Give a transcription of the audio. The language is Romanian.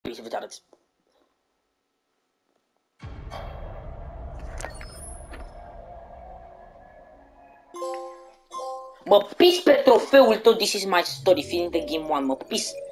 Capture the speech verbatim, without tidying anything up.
gameplay să vă arăt. Mă pis pe trofeul tău, this is my story, fiind the game one, mă pis.